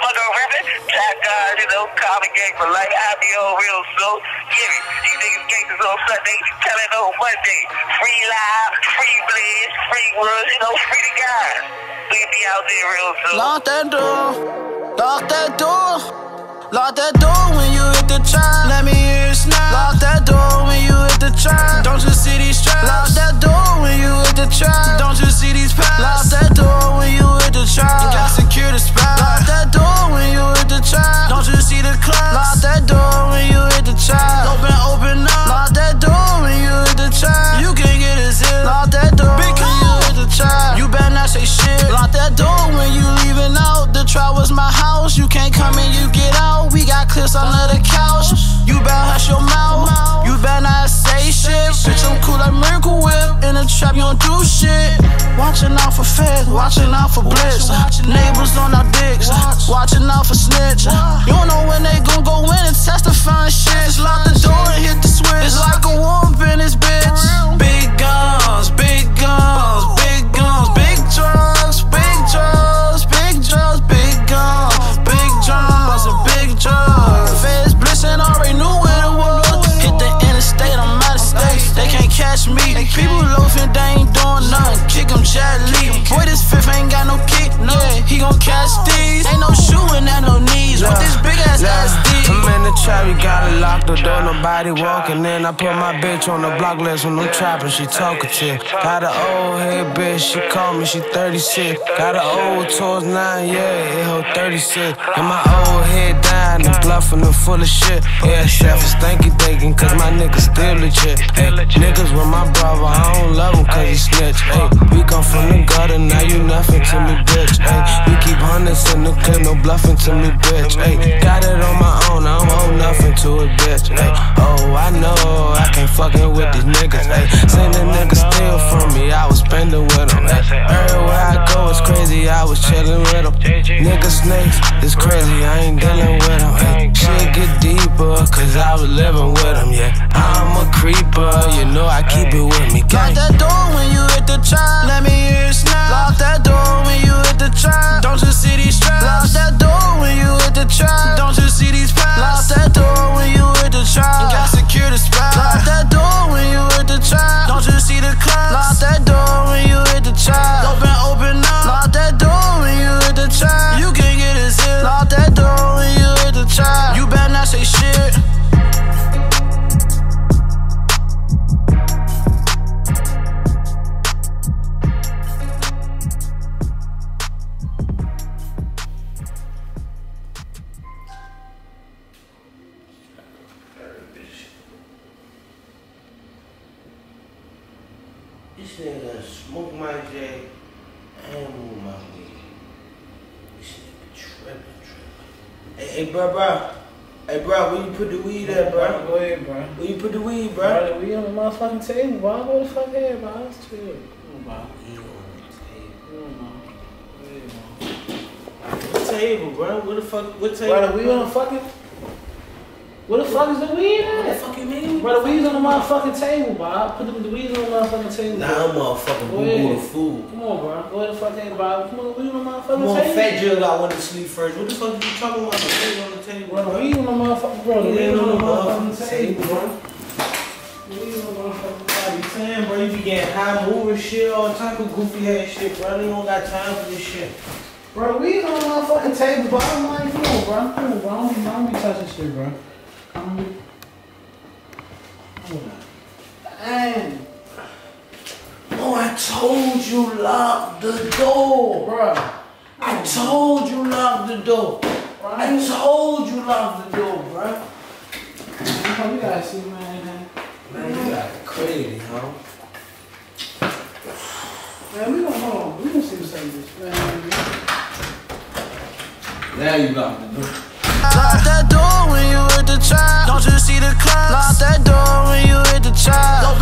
the ribbon. Jack God, you know, common gang for life. I be on real slow. Give it. These niggas gangsters on Sunday, telling on Monday. Free live, free blitz, free words, you know, free the guys. We be out there real soon. Lock that door. Lock that door. Lock that door when you hit the trap. Let me hear it snap. Lock that door when you hit the trap. Don't you see these traps? Lock that door when you hit the trap. Don't you see these packs? Lock that door when you hit the trap. You got secure the spot. Lock that door when you hit the trap. Don't you see the clocks? Lock that door when you hit the trap. Open up. Lock that door when you hit the trap. You can't get a zip. Lock that door when you hit the trap. You better not say shit. Lock that door when you leaving out. The trap was my house. You can't come in, you get out. We got clips under the couch. You better hush your mouth. You better not say shit. Bitch, I'm cool like Miracle Whip. In the trap, you don't do shit. Watching out for feds, watching out for blitz. Neighbors on our dicks, watching out for snitch. You don't know when they gon' go in and testify and shit. Just lock the door and hit the switch. It's like a whoop in this bitch. Big guns, big guns, big guns, big drugs, big drugs, big drugs, big guns, big drums, and big drugs. Feds blissing, already knew where it was. Hit the interstate, I'm out of state. They can't catch me. People loafing, they ain't doing nothing. Kick them Jet Li. Boy, this fifth ain't got no kick. Yeah, he gon' catch these. Ain't no shooting at no knees. With this big ass SD. I'm in the trap, you gotta lock the door, nobody walking in. I put my bitch on the block list when I'm trapping, she talkative. Got an old head bitch, she call me, she 36. Got an old towards 9, yeah, it hold 36. And my old head dying and bluffing and full of shit. Yeah, chef is stanky thinking, cause my niggas still legit. Ay, niggas with my brother, I don't love him cause he snitch. Ay, we come from the gutter, now you nothing to me, bitch. Ay, we keep hundreds in the clip, no bluffing to me, bitch. Ay, got it on my own, I don't owe nothing to a bitch. Ay, oh, I know I can't fucking with these niggas. Ay, seen the niggas steal from me, I was spending with them. Ay, everywhere I go, it's crazy, I was chilling with them. Niggas snakes, it's crazy, I ain't dealing with them. Ay, shit get deeper, cause I was living with them, yeah. I'm a creeper, you know I keep it with me, gang. Lock that door when you hit the trap. Let me hear it snap. Lock that door when you hit the trap. Don't you see these traps? Lock that door when you hit the trap. Don't you see these packs? Lock that door when you hit the trap. You got secure the spot. Lock that door when you hit the trap. Don't you see the clocks? Lock that door when you hit the trap. Open up. Lock that door when you hit the trap. You can't get a zip. Lock that door when you hit the trap. You better not say shit. This nigga smoke my J and move my weed. This nigga trippin'. Hey, bro. Hey, bro, where you put the weed at, bro? Go ahead, bro. Where you put the weed, bro? Bro, the weed on the motherfucking table, bro. Go the fuck ahead, bro. Let's chill. Come on, bro. Weed on the table. Come on, bro. Go ahead, bro. What table, bro? What the fuck? What table? Bro, the weed on the fucking... Where the fuck is the weed at? What the fuck you mean? Bro, the weed's on the motherfucking table, bro. I put the weeds on the motherfucking table. Nah, I'm motherfucking boo-boo the food. Come on, bro. Go ahead the fuck ahead, bro. Come on, the weed on the motherfucking Come on, table. fat jug, I went to sleep first. What the fuck are you talking about? The table on the table, Bro, the weed on the motherfucking... Bro, the weed on the motherfucking table, bro. The weed on the motherfucking table. You saying, bro, you be getting high moving shit, all type of goofy ass shit, bro. They don't got time for this shit. Bro, the weed's on the motherfucking table, bro. I'm like, come on, bro. Come on, bro. I don't be touching shit, bro. Dang. Oh, I told you lock the door. Bruh. I told you lock the door. I told you lock the door, bruh. Man, you gotta see, man. Man, you got crazy, huh? Man, we don't hold on. We don't see the same bitch, man. Now you lock the door. Lock that door when you hit the trap. Don't you see the clocks? Lock that door when you hit the trap.